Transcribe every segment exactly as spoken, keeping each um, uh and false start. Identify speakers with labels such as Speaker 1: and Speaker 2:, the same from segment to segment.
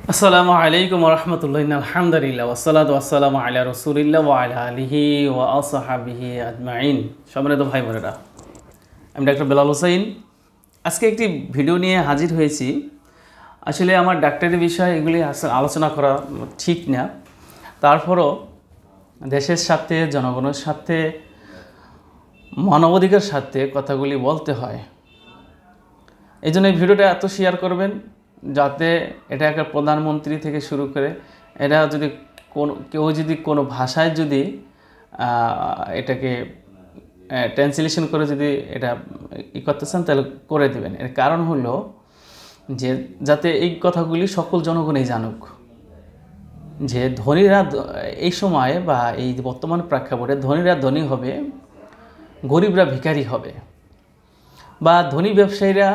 Speaker 1: আসসালামু আলাইকুম ওয়া রাহমাতুল্লাহি আলহামদুলিল্লাহ ওয়াসসালাতু ওয়াসসালামু আলা রাসূলিল্লাহ ওয়া আলা আলিহি ওয়া আসহাবিহি আজমাইন। সম্মানিত ভাই বোনেরা, আমি ডাক্তার বেলাল হোসেন আজকে একটি ভিডিও নিয়ে হাজির হয়েছি। আসলে আমার ডাক্তারি বিষয় এগুলি আলোচনা করা ঠিক না, তারপরও দেশের সাথে, জনগণের সাথে, মানবাধিকার সাথে কথাগুলি বলতে হয়। এই জন্য এই ভিডিওটা এত শেয়ার করবেন যাতে এটা একটা প্রধানমন্ত্রী থেকে শুরু করে এটা যদি কোনো কেউ যদি কোনো ভাষায় যদি এটাকে ট্রান্সলেশন করে যদি এটা ই করতে চান তাহলে করে দেবেন। এর কারণ হলো যে যাতে এই কথাগুলি সকল জনগণই জানুক যে ধনীরা এই সময়ে বা এই বর্তমান প্রেক্ষাপটে ধনীরা ধনী হবে, গরিবরা ভিখারি হবে, বা ধনী ব্যবসায়ীরা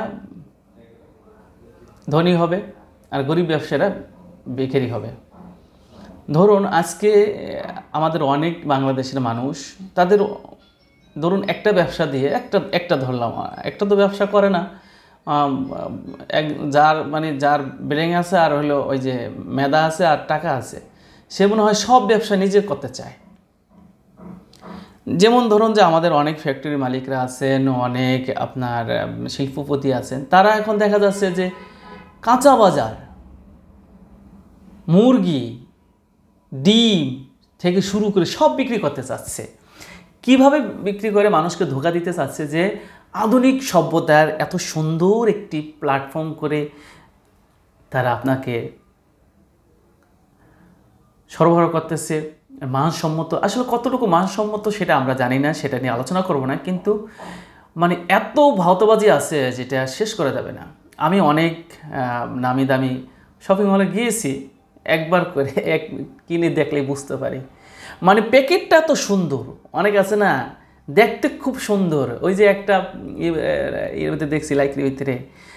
Speaker 1: ধনী হবে আর গরিব ব্যবসায়ীরা বেকারি হবে। ধরুন আজকে আমাদের অনেক বাংলাদেশের মানুষ তাদের ধরুন একটা ব্যবসা দিয়ে একটা একটা ধরলাম একটা তো ব্যবসা করে না, এক যার মানে যার ব্রেন আছে আর হলো ওই যে মেধা আছে আর টাকা আছে, সে মনে হয় সব ব্যবসা নিজে করতে চায়। যেমন ধরুন যে আমাদের অনেক ফ্যাক্টরি মালিকরা আছেন, অনেক আপনার শিল্পপতি আছেন, তারা এখন দেখা যাচ্ছে যে কাঁচা বাজার, মুরগি, ডিম থেকে শুরু করে সব বিক্রি করতে চাচ্ছে। কিভাবে বিক্রি করে মানুষকে ধোঁকা দিতে চাচ্ছে যে আধুনিক সভ্যতার এত সুন্দর একটি প্ল্যাটফর্ম করে তারা আপনাকে সরবরাহ করতেছে মানসম্মত। আসলে কতটুকু মানসম্মত সেটা আমরা জানি না, সেটা নিয়ে আলোচনা করব না, কিন্তু মানে এত ভাওতাবাজি আছে যেটা শেষ করা যাবে না। আমি অনেক নামি দামি শপিং মলে গিয়েছি, একবার করে এক কিনে দেখলেই বুঝতে পারি মানে প্যাকেটটা তো সুন্দর, অনেক আছে না দেখতে খুব সুন্দর। ওই যে একটা এর মধ্যে দেখছি লাইকের ভিতরে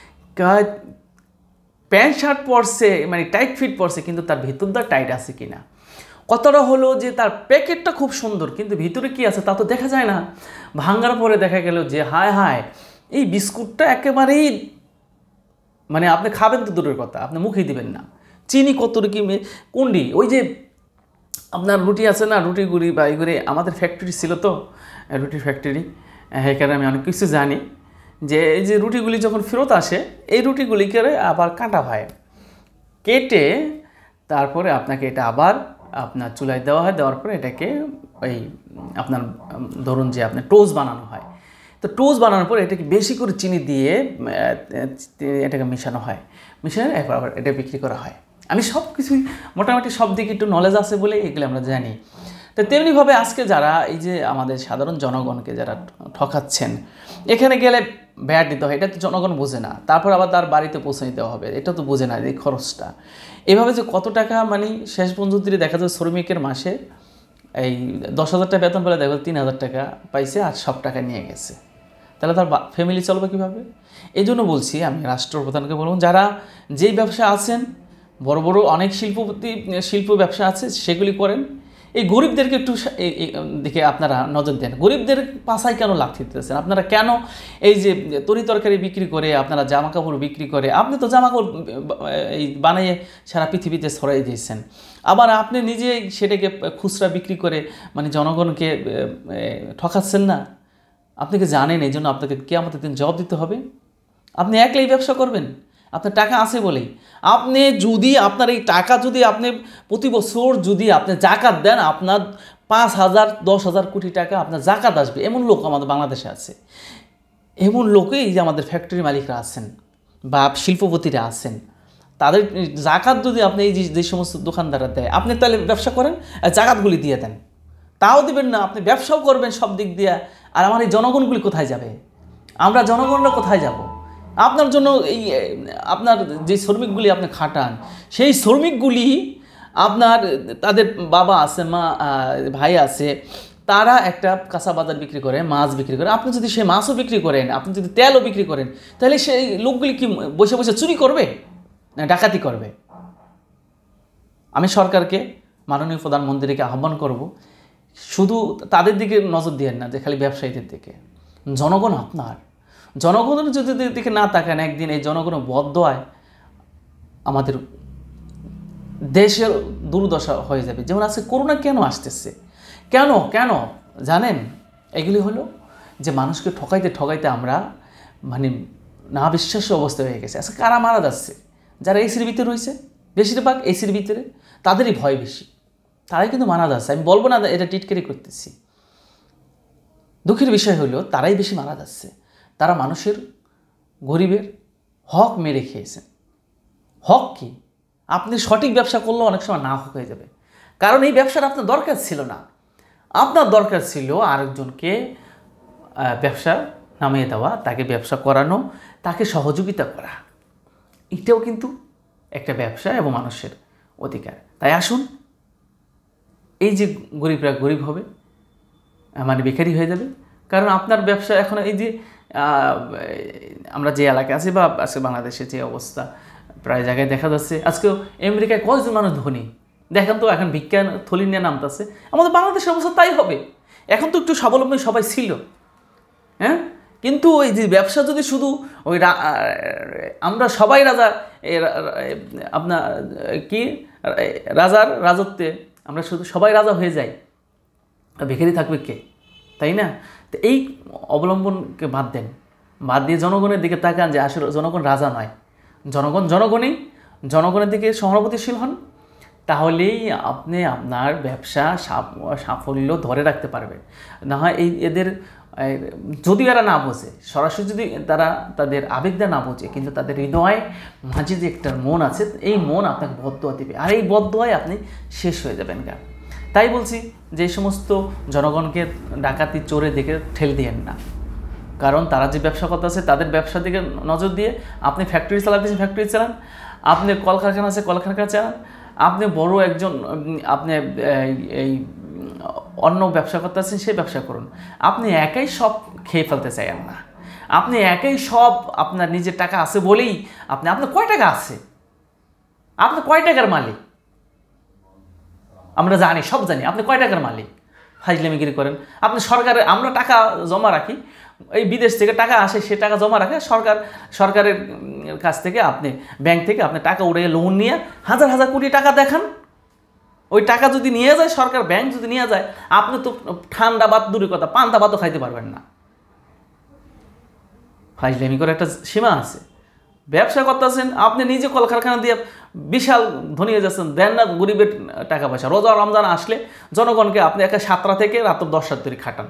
Speaker 1: প্যান্ট শার্ট পরছে, মানে টাইট ফিট পরছে, কিন্তু তার ভিতরটা টাইট আছে কিনা, কতটা হলো যে তার প্যাকেটটা খুব সুন্দর কিন্তু ভিতরে কি আছে তা তো দেখা যায় না। ভাঙার পরে দেখা গেল যে হায় হায় এই বিস্কুটটা একেবারেই মানে আপনি খাবেন তো দূরের কথা, আপনি মুখেই দিবেন না। চিনি কতটুকু কুন্ডি, ওই যে আপনার রুটি আছে না, রুটি গুড়ি বা এই করে আমাদের ফ্যাক্টরি ছিল তো রুটি ফ্যাক্টরি, এখানে আমি অনেক কিছু জানি যে এই যে রুটিগুলি যখন ফেরত আসে এই রুটিগুলি করে আবার কাটা হয়, কেটে তারপরে আপনাকে এটা আবার আপনার চুলায় দেওয়া হয়, দেওয়ার পরে এটাকে ওই আপনার ধরুন যে আপনার টোস্ট বানানো হয়। তো টোস্ট বানানোর পর এটাকে বেশি করে চিনি দিয়ে এটাকে মেশানো হয়, মিশিয়ে এরপর আবার এটা বিক্রি করা হয়। আমি সব কিছুই মোটামুটি সব দিকে একটু নলেজ আছে বলে এগুলো আমরা জানি। তো তেমনিভাবে আজকে যারা এই যে আমাদের সাধারণ জনগণকে যারা ঠকাচ্ছেন, এখানে গেলে ভ্যাট দিতে হয়, এটা তো জনগণ বোঝে না, তারপর আবার তার বাড়িতে পৌঁছে দিতে হবে, এটা তো বোঝে না এই খরচটা। এভাবে যে কত টাকা মানে শেষ পর্যন্ত দেখা যায় শ্রমিকের মাসে এই দশ হাজার টাকা বেতন পেলে দেখা তিন হাজার টাকা পাইছে আর সব টাকা নিয়ে গেছে, তাহলে তার ফ্যামিলি চলবে কীভাবে? এই জন্য বলছি আমি রাষ্ট্রপ্রধানকে বলুন, যারা যেই ব্যবসা আছেন বড় বড় অনেক শিল্পপতি শিল্প ব্যবসা আছে সেগুলি করেন, এই গরিবদেরকে একটু দিকে আপনারা নজর দেন। গরিবদের পাশায় কেন লাথি দিতেছেন আপনারা? কেন এই যে তরি তরকারি বিক্রি করে আপনারা জামা কাপড় বিক্রি করে, আপনি তো জামা কাপড় এই বানিয়ে সারা পৃথিবীতে ছড়াই দিয়েছেন, আবার আপনি নিজে সেটাকে খুচরা বিক্রি করে মানে জনগণকে ঠকাচ্ছেন না? আপনি কি জানেন এই জন্য আপনাকে কিয়ামতের দিন জবাব দিতে হবে? আপনি একলাই ব্যবসা করবেন, আপনার টাকা আছে বলেই। আপনি যদি আপনার এই টাকা যদি আপনি প্রতি বছর যদি আপনি জাকাত দেন, আপনার পাঁচ হাজার দশ হাজার কোটি টাকা আপনার জাকাত আসবে, এমন লোক আমাদের বাংলাদেশে আছে। এমন লোকেই যে আমাদের ফ্যাক্টরি মালিকরা আছেন বা শিল্পপতিরা আছেন, তাদের জাকাত যদি আপনি এই যে সমস্ত দোকানদাররা দেয়, আপনি তাহলে ব্যবসা করেন আর জাকাতগুলি দিয়ে দেন। তাও দেবেন না, আপনি ব্যবসাও করবেন সব দিক দিয়ে, আর আমার এই জনগণগুলি কোথায় যাবে? আমরা জনগণরা কোথায় যাব? আপনার জন্য এই আপনার যে শ্রমিকগুলি আপনি খাটান, সেই শ্রমিকগুলি আপনার তাদের বাবা আছে, মা ভাই আছে, তারা একটা কাঁচা বাজার বিক্রি করে, মাছ বিক্রি করে। আপনি যদি সেই মাছও বিক্রি করেন, আপনি যদি তেলও বিক্রি করেন, তাহলে সেই লোকগুলি কি বসে বসে চুরি করবে না ডাকাতি করবে? আমি সরকারকে, মাননীয় প্রধানমন্ত্রীকে আহ্বান করব, শুধু তাদের দিকে নজর দিয়েন না যে খালি ব্যবসায়ীদের দিকে। জনগণ আপনার, জনগণের যদি দিকে না তাকান, একদিন এই জনগণের বদদোয়ায় আমাদের দেশের দুর্দশা হয়ে যাবে। যেমন আজকে করোনা কেন আসতেছে, কেন কেন জানেন? এগুলি হলো যে মানুষকে ঠকাইতে ঠকাইতে আমরা মানে না বিশ্বাস্য অবস্থা হয়ে গেছে। আজকে কারা মারা যাচ্ছে? যারা এসির ভিতরে রয়েছে, বেশিরভাগ এসির ভিতরে, তাদেরই ভয় বেশি, তারাই কিন্তু মারা যাচ্ছে। আমি বলবো না এটা টিটকারি করতেছি, দুঃখের বিষয় হলো তারাই বেশি মারা যাচ্ছে। তারা মানুষের, গরিবের হক মেরে খেয়েছেন। হক কি? আপনি সঠিক ব্যবসা করলেও অনেক সময় না হক হয়ে যাবে, কারণ এই ব্যবসাটা আপনার দরকার ছিল না। আপনার দরকার ছিল আরেকজনকে ব্যবসা নামিয়ে দেওয়া, তাকে ব্যবসা করানো, তাকে সহযোগিতা করা। এটাও কিন্তু একটা ব্যবসা এবং মানুষের অধিকার। তাই আসুন, এই যে গরিবরা গরিব হবে, মানে বেকারি হয়ে যাবে, কারণ আপনার ব্যবসা এখন এই যে আমরা যে এলাকায় আছি বা আজকে বাংলাদেশের যে অবস্থা, প্রায় জায়গায় দেখা যাচ্ছে আজকেও আমেরিকায় কয়জন মানুষ ধনী দেখেন তো, এখন বিজ্ঞান থলি নিয়ে নামতেছে। আমাদের বাংলাদেশের অবস্থা তাই হবে। এখন তো একটু স্বাবলম্বী সবাই ছিল, হ্যাঁ, কিন্তু ওই যে ব্যবসা যদি শুধু ওই আমরা সবাই রাজা, আপনার কি রাজার রাজত্বে আমরা শুধু সবাই রাজা হয়ে যাই, বেকারি থাকবে কে? তাই না? তো এই অবলম্বনকে বাদ দেন, বাদ দিয়ে জনগণের দিকে তাকান যে আসলে জনগণ রাজা নয়, জনগণ জনগণই, জনগণের দিকে সহানুভূতিশীল হন, তাহলেই আপনি আপনার ব্যবসা সাফল্য ধরে রাখতে পারবেন। না হয় এই এদের যদি এরা না বোঝে, সরাসরি যদি তারা তাদের আবেগটা না বোঝে, কিন্তু তাদের হৃদয় মাঝে যে একটা মন আছে, এই মন আপনাকে বদদোয়া দেবে, আর এই বদদোয়ায় আপনি শেষ হয়ে যাবেন গা। তাই বলছি যে সমস্ত জনগণকে ডাকাতি চোরে দেখে ঠেল দিয়েন না, কারণ তারা যে ব্যবসা করতে আছে তাদের ব্যবসার দিকে নজর দিয়ে আপনি ফ্যাক্টরি চালাতেছেন, ফ্যাক্টরি চালান, আপনি কলকারখানা আছে কলকারখানা চালান, আপনি বড় একজন আপনি এই অন্য ব্যবসা করতে আছেন, সেই ব্যবসা করুন। আপনি একাই সব খেয়ে ফেলতে চাইেন না, আপনি একাই সব আপনার নিজের টাকা আছে বলেই আপনি, আপনার কয় টাকা আছে, আপনি কয় টাকার মালিক আমরা জানি, সব জানি আপনি কয় টাকার মালিক। ফাইজলামিগিরি করেন আপনি। সরকারের আমরা টাকা জমা রাখি, এই বিদেশ থেকে টাকা আসে, সে টাকা জমা রাখে সরকার, সরকারের কাছ থেকে আপনি ব্যাংক থেকে আপনি টাকা উড়ে লোন নিয়ে হাজার হাজার কোটি টাকা দেখান। ওই টাকা যদি নিয়ে যায় সরকার, ব্যাংক যদি নিয়ে যায়, আপনি তো ঠান্ডা বাত দূরের কথা, পান্তা ভাতও খাইতে পারবেন না। ফাইজলামি করে একটা সীমা আছে। ব্যবসা করতেছেন আপনি, নিজে কলকারখানা দিয়ে বিশাল ধনী হয়ে যাচ্ছেন, দেন না গরিবের টাকা পয়সা। রোজা রমজান আসলে জনগণকে আপনি একা সাতটা থেকে রাত দশটার তৈরি খাটান,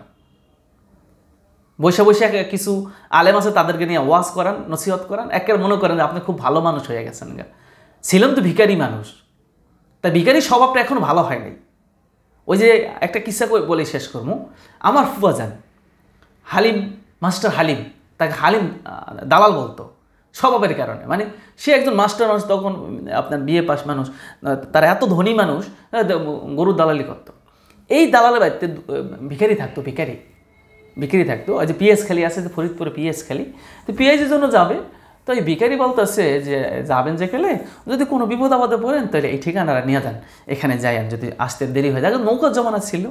Speaker 1: বসে বসে কিছু আলেম আছে তাদেরকে নিয়ে ওয়াজ করান, নসিহত করান, একের মনে করেন আপনি খুব ভালো মানুষ হয়ে গেছেন গা। ছিলেন তো ভিখারি মানুষ, তা ভিখারি স্বভাবটা এখন ভালো হয় নাই। ওই যে একটা কিসা বলে শেষ করবো, আমার ফুফা যান হালিম, মাস্টার হালিম, তাকে হালিম দালাল বলতো স্বভাবের কারণে। মানে সে একজন মাস্টার মানুষ, তখন আপনার বিয়ে পাস মানুষ, তারা এত ধনী মানুষ, গরুর দালালি করতো। এই দালালের বাড়িতে ভিখারি থাকতো, ভিখারি ভিখারি থাকতো। ওই যে পিএস খালি আছে, ফরিদপুরে পিএস খালি, তো পিএসের জন্য যাবে, তো এই ভিখারি বলতেছে যে যাবেন যে খেলে, যদি কোনো বিপদ আপদে পড়েন তাহলে এই ঠিকানাটা নিয়ে যান, এখানে যাইন, যদি আসতে দেরি হয়ে যায়। নৌকার জমানা ছিল,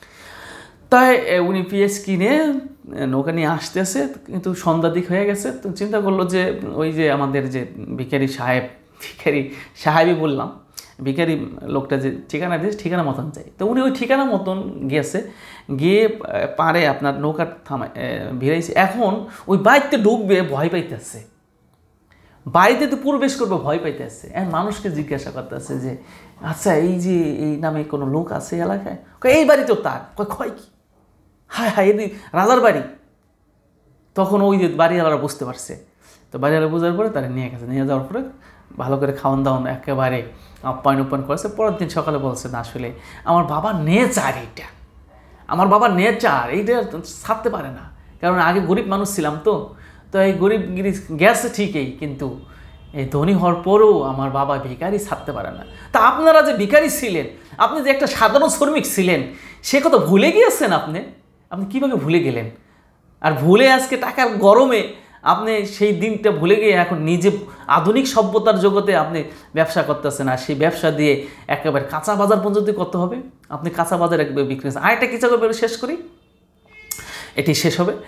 Speaker 1: তাই উনি পিএস কিনে নৌকা নিয়ে আসতেছে, কিন্তু সন্ধ্যা দিক হয়ে গেছে। তো চিন্তা করলো যে ওই যে আমাদের যে ভিখারি সাহেব, ভিখারি সাহেবই বললাম, ভিখারি লোকটা যে ঠিকানা দিয়েছে ঠিকানা মতন চাই। তো উনি ওই ঠিকানা মতন গিয়েছে, গিয়ে পারে আপনার নৌকা থামায় ভিড়াইছে। এখন ওই বাড়িতে ঢুকবে ভয় পাইতেছে, বাড়িতে তো প্রবেশ করবে ভয় পাইতেছে। এখন মানুষকে জিজ্ঞাসা করতেছে যে আচ্ছা এই যে এই নামে কোনো লোক আছে এলাকায়? এই বাড়ি তো তার। কয় কি? হায় হায়, এদি রাজার বাড়ি। তখন ওই যে বাড়িওয়ালারা বুঝতে পারছে, তো বাড়িওয়ালা বোঝার পরে তারা নিয়ে গেছে, নিয়ে যাওয়ার পরে ভালো করে খাওয়ান দাওয়ান একেবারে আপ্যায়ন উপ্যায়ন করেছে। পরের দিন সকালে বলছে না আসলে আমার বাবার নেচার এইটা, আমার বাবার নেচার এইটা ছাড়তে পারে না, কারণ আগে গরিব মানুষ ছিলাম তো, তো এই গরিবগিরি গেছে ঠিকই, কিন্তু এই ধনী হওয়ার পরেও আমার বাবা ভিখারি ছাড়তে পারে না। তা আপনারা যে ভিখারি ছিলেন, আপনি যে একটা সাধারণ শ্রমিক ছিলেন, সে কথা ভুলে গিয়েছেন আপনি? আপনি কীভাবে ভুলে গেলেন? আর ভুলে আজকে টাকার গরমে আপনি সেই দিনটা ভুলে গিয়ে এখন নিজে আধুনিক সভ্যতার জগতে আপনি ব্যবসা করতেছেন, আর সেই ব্যবসা দিয়ে একেবারে কাঁচা বাজার পর্যন্ত করতে হবে। আপনি কাঁচা বাজার একবার বিক্রি করছেন। আরেকটা কিছু করে শেষ করি, এটি শেষ হবে।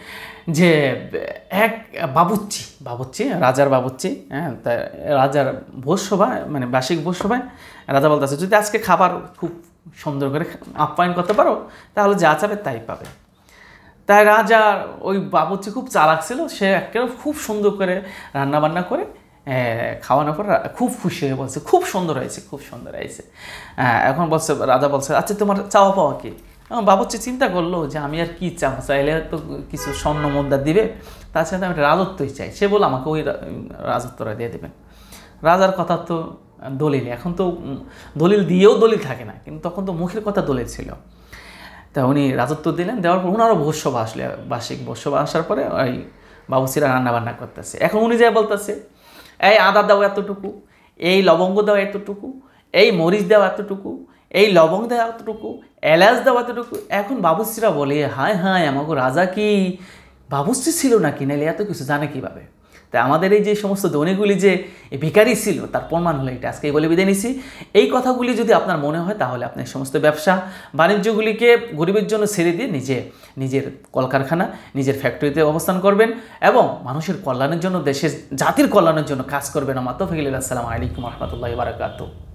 Speaker 1: যে এক বাবুচ্চি বাবুচ্চি রাজার বাবুচ্চি, হ্যাঁ, তা রাজার ভোজসভায় মানে বার্ষিক ভোজসভায় রাজা বলতেছে যদি আজকে খাবার খুব সুন্দর করে আপ্যায়ন করতে পারো তাহলে যা চাবে তাই পাবে। তাই রাজা ওই বাবুর্চি খুব চালাক ছিল, সে একেবারে খুব সুন্দর করে রান্নাবান্না করে খাওয়ানোর পর খুব খুশি হয়ে বলছে খুব সুন্দর হয়েছে, খুব সুন্দর হয়েছে। এখন বলছে রাজা বলছে আচ্ছা তোমার চাওয়া পাওয়া কি? এখন বাবুর্চি চিন্তা করলো যে আমি আর কি চাবো, চাইলে তো কিছু স্বর্ণ মুদ্রা দিবে, তার সাথে আমি রাজত্বই চাই। সে বললো আমাকে ওই রাজত্বটা দিয়ে দেবেন। রাজার কথা তো দলিল, এখন তো দলিল দিয়েও দলিল থাকে না, কিন্তু তখন তো মুখের কথা দলিল ছিল। তা উনি রাজত্ব দিলেন, দেওয়ার পর ওনারও ভোজসভা আসলে, বার্ষিক ভোজসভা আসার পরে ওই বাবুর্চিরা রান্নাবান্না করতেছে। এখন উনি যা বলতেছে এই আদা দাও এতটুকু, এই লবঙ্গ দাও এতটুকু, এই মরিচ দাও এতটুকু, এই লবঙ্গ দাও এতটুকু, এলাচ দাও এতটুকু। এখন বাবুর্চিরা বলে হায় হায় আমাকে রাজা কি বাবুর্চি ছিল নাকি, নাইলে এত কিছু জানে কীভাবে? তাই আমাদের এই যে সমস্ত ধনীগুলি যে ভিখারি ছিল তার প্রমাণ হলো এটা। আজকে বলে বিদায় নিছি। এই কথাগুলি যদি আপনার মনে হয় তাহলে আপনি সমস্ত ব্যবসা বাণিজ্যগুলিকে গরিবের জন্য ছেড়ে দিয়ে নিজে নিজের কলকারখানা, নিজের ফ্যাক্টরিতে অবস্থান করবেন এবং মানুষের কল্যাণের জন্য, দেশের জাতির কল্যাণের জন্য কাজ করবেন। আমার তৌফিক। আসসালামু আলাইকুম রহমতুল্লাহি ওয়া বারাকাতুহু।